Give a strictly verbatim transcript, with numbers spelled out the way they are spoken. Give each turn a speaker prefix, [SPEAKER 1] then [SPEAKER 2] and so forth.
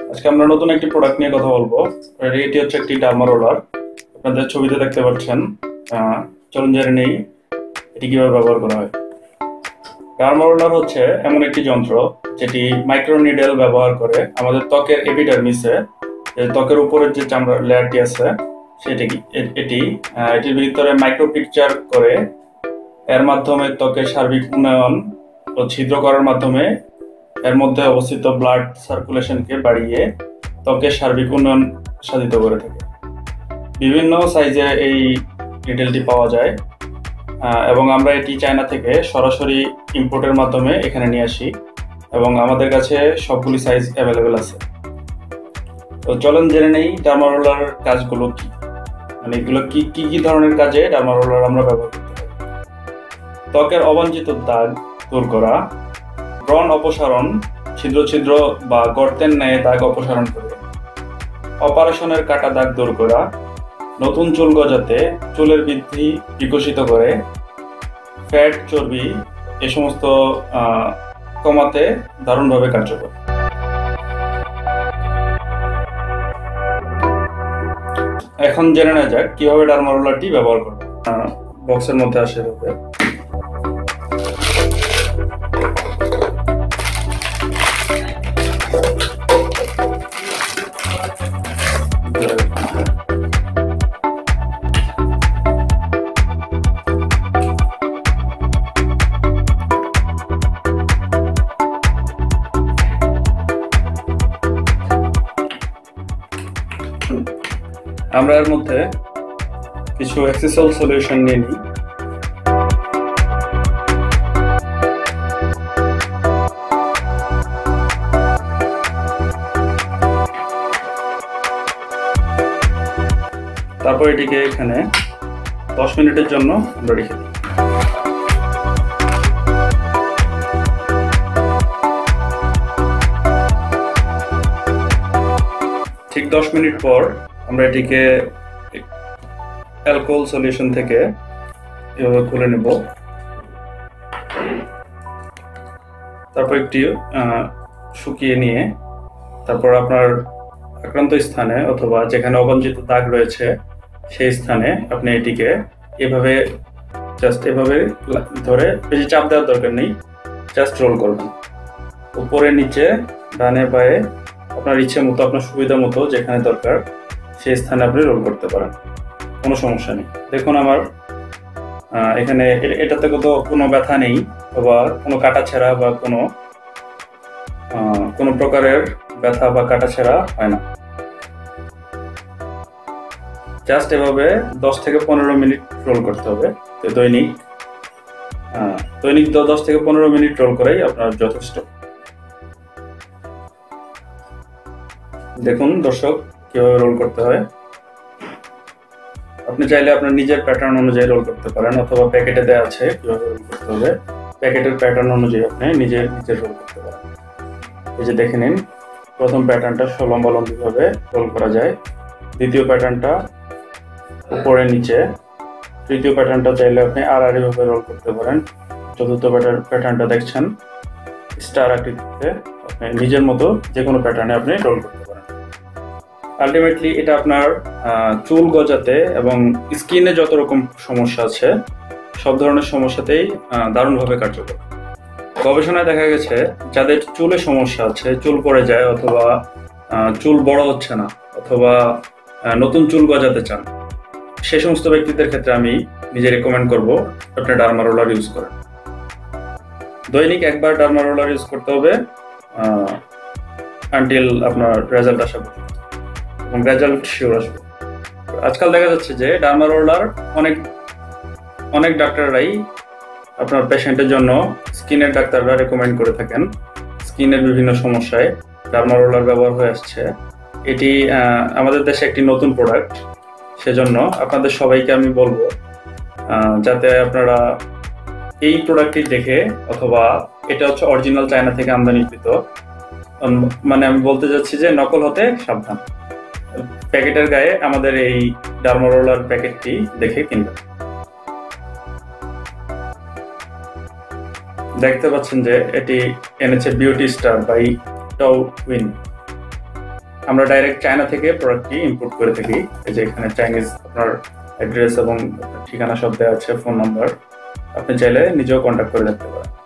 [SPEAKER 1] আজকে আমরা নতুন একটি প্রোডাক্ট নিয়ে কথা বলবো। এটি হচ্ছে একটি ডার্মা রোলার। আপনাদের ছবিতে দেখতে পাচ্ছেন। চলুন জেনে নেই এটি কিভাবে ব্যবহার করা হয়। ডার্মা রোলার হচ্ছে এমন একটি যন্ত্র যেটি মাইক্রো নিডেল ব্যবহার করে আমাদের ত্বকের এপিডার্মিসে, ত্বকের উপরের যে চামড়ার লেয়ারটি আছে সেটি এটি এটির ভিতরে মাইক্রো পিকচার করে এর মাধ্যমে ত্বকের সার্বিক উন্নয়ন ও ছিদ্র করার মাধ্যমে এর মধ্যে অবস্থিত ব্লাড সার্কুলেশনকে বাড়িয়ে ত্বকের সার্বিক উন্নয়ন সাধিত করে থাকে। বিভিন্ন সাইজে এই নিডেলটি পাওয়া যায় এবং আমরা এটি চায়না থেকে সরাসরি ইম্পোর্টের মাধ্যমে এখানে নিয়ে আসি এবং আমাদের কাছে সবগুলি সাইজ অ্যাভেলেবেল আছে। তো চলুন জেনে নেই ডার্মা রোলার কাজগুলো কি, মানে এগুলো কি কি কি ধরনের কাজে ডার্মা রোলার আমরা ব্যবহার করতে পারি। ত্বকের অবাঞ্ছিত দাগ দূর করা, ব্রণ অপসারণ, ছিদ্র ছিদ্র বা গর্তের ন্যায় দাগ অপসারণ করে, অপারেশনের কাটা দাগ দূর করা, নতুন চুল গজাতে, চুলের বৃদ্ধি বিকশিত করে, ফ্যাট চর্বি এ সমস্ত কমাতে দারুণভাবে কার্যকর। এখন জেনে নেওয়া যাক কিভাবে ডার্মা রোলারটি ব্যবহার করব। বক্সের মধ্যে আসে হবে আমরা এর মধ্যে কিছু এক্সিসল সলিউশন নিয়ে নিই। তারপর এটিকে এখানে দশ মিনিটের জন্য আমরা রেখে দিই। ঠিক দশ মিনিট পর আমরা এটিকে অ্যালকোহল সলিউশন থেকে এভাবে খুলে নেব। তারপর একটি শুকিয়ে নিয়ে তারপর আপনার আক্রান্ত স্থানে অথবা যেখানে অবাঞ্ছিত দাগ রয়েছে সেই স্থানে আপনি এটিকে এভাবে জাস্ট এভাবে ধরে, বেশি চাপ দেওয়ার দরকার নেই, জাস্ট রোল করবেন উপরে নিচে ডানে বায়ে আপনার ইচ্ছে মতো, আপনার সুবিধা মতো যেখানে দরকার সেই স্থানে আপনি রোল করতে পারেন, কোনো সমস্যা নেই। দেখুন আমার এখানে এটাতে তো কোনো ব্যথা নেই অথবা কোনো কাটা ছেঁড়া বা কোনো কোনো প্রকারের ব্যথা বা কাটা ছেঁড়া হয় না। জাস্ট এভাবে দশ থেকে পনেরো মিনিট রোল করতে হবে। তো দৈনিক দৈনিক দশ থেকে পনেরো মিনিট রোল করেই আপনার যথেষ্ট। দেখুন দর্শক কিভাবে রোল করতে হয়। আপনি চাইলে আপনার নিজের প্যাটার্ন অনুযায়ী রোল করতে পারেন অথবা প্যাকেটে দেওয়া আছে কিভাবে রোল করতে হবে, প্যাকেটের প্যাটার্ন অনুযায়ী আপনি নিজের নিজের রোল করতে পারেন। এই যে দেখে নিন, প্রথম প্যাটার্নটা লম্বালম্বিভাবে রোল করা যায়, দ্বিতীয় প্যাটার্নটা উপরে নিচে, তৃতীয় প্যাটার্নটা চাইলে আপনি আড়াআড়ি ভাবে রোল করতে পারেন, চতুর্থ প্যাটার্নটা দেখছেন স্টার আকৃতিতে, আপনি নিজের মতো যে কোনো প্যাটার্নে আপনি রোল করতে পারেন। আলটিমেটলি এটা আপনার চুল গজাতে এবং স্কিনে যত রকম সমস্যা আছে সব ধরনের সমস্যাতেই দারুণভাবে কার্যকর। গবেষণায় দেখা গেছে যাদের চুলে সমস্যা আছে, চুল পড়ে যায় অথবা চুল বড় হচ্ছে না অথবা নতুন চুল গজাতে চান, সেই সমস্ত ব্যক্তিদের ক্ষেত্রে আমি নিজে রেকমেন্ড করব আপনি ডার্মা রোলার ইউজ করেন। দৈনিক একবার ডার্মা রোলার ইউজ করতে হবে আনটিল আপনার রেজাল্ট আসা পর্যন্ত, এবং রেজাল্ট শিওর আসবে। আজকাল দেখা যাচ্ছে যে ডার্মা রোলার অনেক অনেক ডাক্তাররাই আপনার পেশেন্টের জন্য, স্কিনের ডাক্তাররা রেকমেন্ড করে থাকেন। স্কিনের বিভিন্ন সমস্যায় ডার্মা রোলার ব্যবহার হয়ে আসছে। এটি আমাদের দেশে একটি নতুন প্রোডাক্ট, সেজন্য আপনাদের সবাইকে আমি বলবো যাতে আপনারা এই প্রোডাক্টটি দেখে, অথবা এটা হচ্ছে অরিজিনাল চায়না থেকে আমদানিকৃত, মানে আমি বলতে যাচ্ছি যে নকল হতে সাবধান। প্যাকেটের গায়ে আমাদের এই ডার্মা রোলার প্যাকেটটি দেখে কিনবেন। দেখতে পাচ্ছেন যে এটি এনেছে বিউটি স্টার বাই টাও উইন। আমরা ডাইরেক্ট চায়না থেকে প্রোডাক্টটি ইম্পোর্ট করে থাকি। এই যে এখানে চাইনিজ আপনার অ্যাড্রেস এবং ঠিকানা সব দেওয়া আছে, ফোন নাম্বার। আপনি চাইলে নিজেও কন্ট্যাক্ট করে দেখতে পারেন।